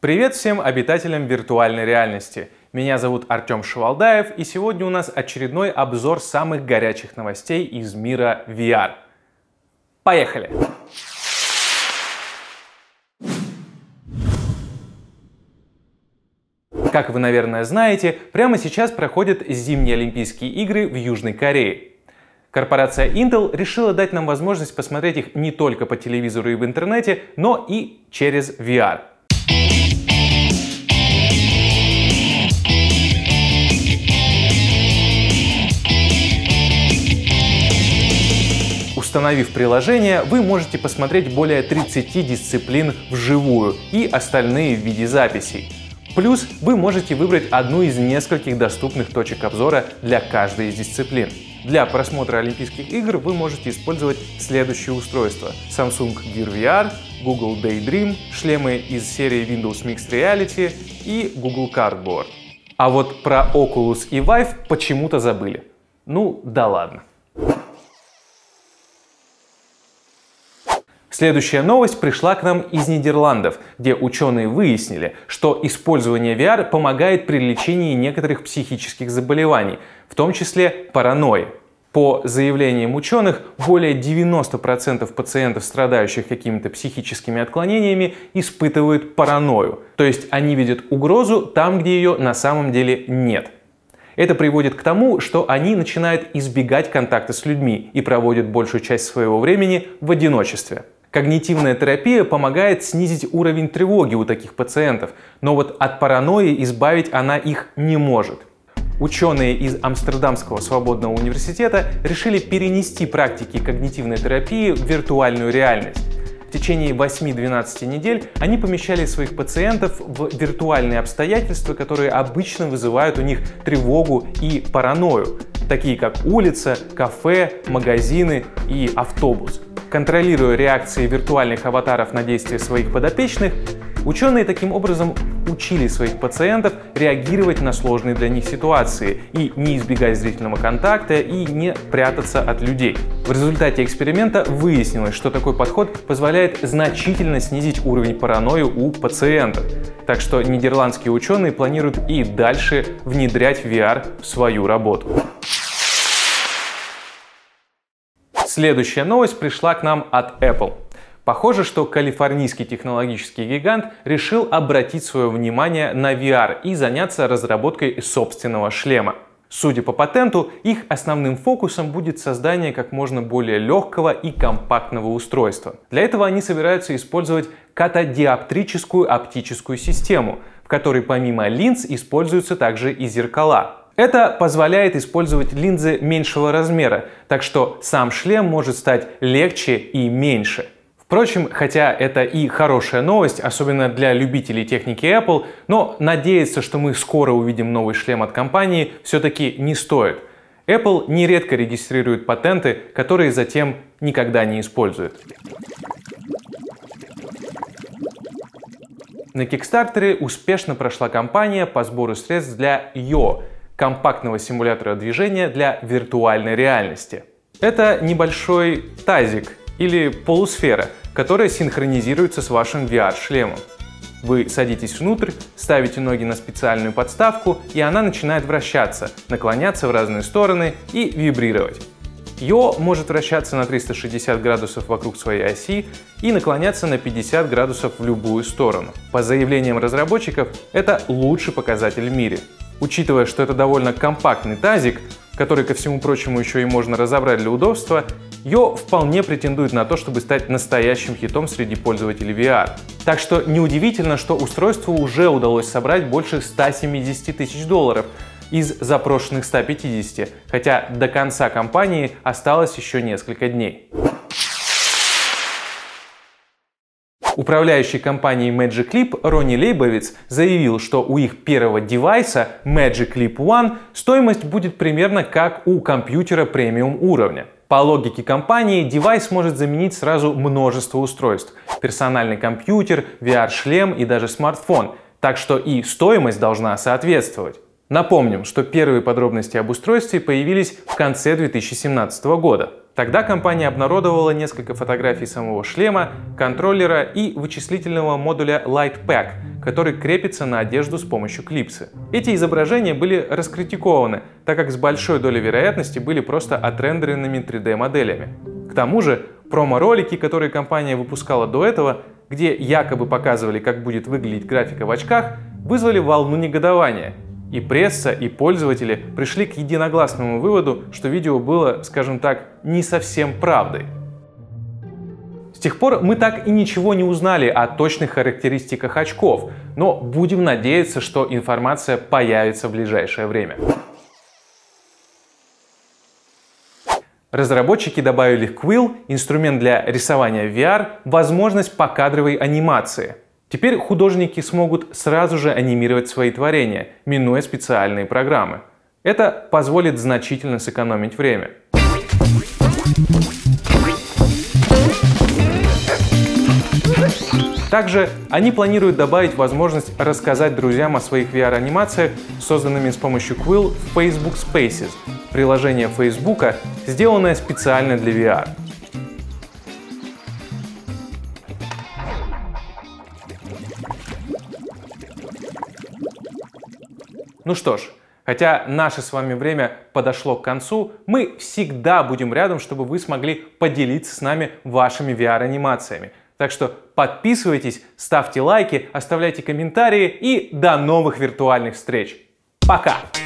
Привет всем обитателям виртуальной реальности! Меня зовут Артем Шевалдаев, и сегодня у нас очередной обзор самых горячих новостей из мира VR. Поехали! Как вы, наверное, знаете, прямо сейчас проходят зимние Олимпийские игры в Южной Корее. Корпорация Intel решила дать нам возможность посмотреть их не только по телевизору и в интернете, но и через VR. Установив приложение, вы можете посмотреть более 30 дисциплин вживую и остальные в виде записей. Плюс вы можете выбрать одну из нескольких доступных точек обзора для каждой из дисциплин. Для просмотра Олимпийских игр вы можете использовать следующие устройства: Samsung Gear VR, Google Daydream, шлемы из серии Windows Mixed Reality и Google Cardboard. А вот про Oculus и Vive почему-то забыли. Ну да ладно. Следующая новость пришла к нам из Нидерландов, где ученые выяснили, что использование VR помогает при лечении некоторых психических заболеваний, в том числе паранойи. По заявлениям ученых, более 90% пациентов, страдающих какими-то психическими отклонениями, испытывают паранойю, то есть они видят угрозу там, где ее на самом деле нет. Это приводит к тому, что они начинают избегать контакта с людьми и проводят большую часть своего времени в одиночестве. Когнитивная терапия помогает снизить уровень тревоги у таких пациентов, но вот от паранойи избавить она их не может. Ученые из Амстердамского свободного университета решили перенести практики когнитивной терапии в виртуальную реальность. В течение 8-12 недель они помещали своих пациентов в виртуальные обстоятельства, которые обычно вызывают у них тревогу и паранойю, такие как улица, кафе, магазины и автобус. Контролируя реакции виртуальных аватаров на действия своих подопечных, ученые таким образом учили своих пациентов реагировать на сложные для них ситуации и не избегать зрительного контакта и не прятаться от людей. В результате эксперимента выяснилось, что такой подход позволяет значительно снизить уровень паранойи у пациентов. Так что нидерландские ученые планируют и дальше внедрять VR в свою работу. Следующая новость пришла к нам от Apple. Похоже, что калифорнийский технологический гигант решил обратить свое внимание на VR и заняться разработкой собственного шлема. Судя по патенту, их основным фокусом будет создание как можно более легкого и компактного устройства. Для этого они собираются использовать катодиоптрическую оптическую систему, в которой помимо линз используются также и зеркала. Это позволяет использовать линзы меньшего размера, так что сам шлем может стать легче и меньше. Впрочем, хотя это и хорошая новость, особенно для любителей техники Apple, но надеяться, что мы скоро увидим новый шлем от компании, все-таки не стоит. Apple нередко регистрирует патенты, которые затем никогда не использует. На Kickstarter успешно прошла кампания по сбору средств для Yo, компактного симулятора движения для виртуальной реальности. Это небольшой тазик или полусфера, которая синхронизируется с вашим VR-шлемом. Вы садитесь внутрь, ставите ноги на специальную подставку, и она начинает вращаться, наклоняться в разные стороны и вибрировать. Yo может вращаться на 360 градусов вокруг своей оси и наклоняться на 50 градусов в любую сторону. По заявлениям разработчиков, это лучший показатель в мире. Учитывая, что это довольно компактный тазик, который, ко всему прочему, еще и можно разобрать для удобства, Yo вполне претендует на то, чтобы стать настоящим хитом среди пользователей VR. Так что неудивительно, что устройству уже удалось собрать больше 170 тысяч долларов из запрошенных 150, хотя до конца кампании осталось еще несколько дней. Управляющий компанией Magic Leap Ронни Лейбовиц заявил, что у их первого девайса Magic Leap One стоимость будет примерно как у компьютера премиум уровня. По логике компании, девайс может заменить сразу множество устройств: персональный компьютер, VR-шлем и даже смартфон, так что и стоимость должна соответствовать. Напомним, что первые подробности об устройстве появились в конце 2017 года. Тогда компания обнародовала несколько фотографий самого шлема, контроллера и вычислительного модуля Lightpack, который крепится на одежду с помощью клипсы. Эти изображения были раскритикованы, так как с большой долей вероятности были просто отрендеренными 3D-моделями. К тому же, промо-ролики, которые компания выпускала до этого, где якобы показывали, как будет выглядеть графика в очках, вызвали волну негодования. И пресса, и пользователи пришли к единогласному выводу, что видео было, скажем так, не совсем правдой. С тех пор мы так и ничего не узнали о точных характеристиках очков, но будем надеяться, что информация появится в ближайшее время. Разработчики добавили в Quill, инструмент для рисования в VR, возможность покадровой анимации. Теперь художники смогут сразу же анимировать свои творения, минуя специальные программы. Это позволит значительно сэкономить время. Также они планируют добавить возможность рассказать друзьям о своих VR-анимациях, созданными с помощью Quill в Facebook Spaces, приложение Facebook, сделанное специально для VR. Ну что ж, хотя наше с вами время подошло к концу, мы всегда будем рядом, чтобы вы смогли поделиться с нами вашими VR-анимациями. Так что подписывайтесь, ставьте лайки, оставляйте комментарии и до новых виртуальных встреч. Пока!